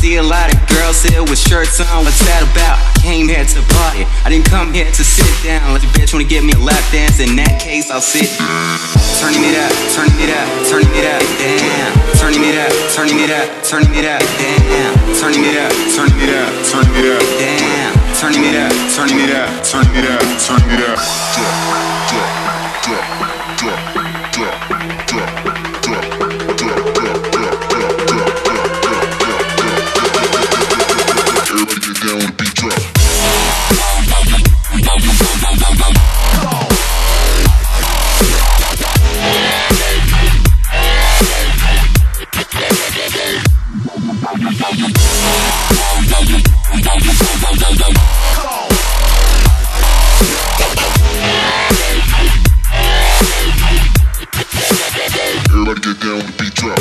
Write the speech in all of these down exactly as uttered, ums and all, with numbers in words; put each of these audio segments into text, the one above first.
see a lot of girls here with shirts on. What's that about? Came here to party. I didn't come here to sit down. Let your bitch wanna give me a lap dance. In that case, I'll sit. Turning it up, turning it up, turning it up, damn. Turning it up, turning it up, turning it up, damn. Turning it up, turning it up, turning it up, damn. Turning it up, turning it up, turning it up, turning it up. Everybody get down with the beat drop. Everybody get down with the beat drop.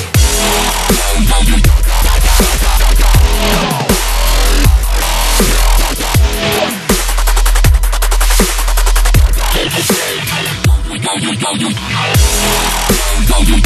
Go, go, go, go.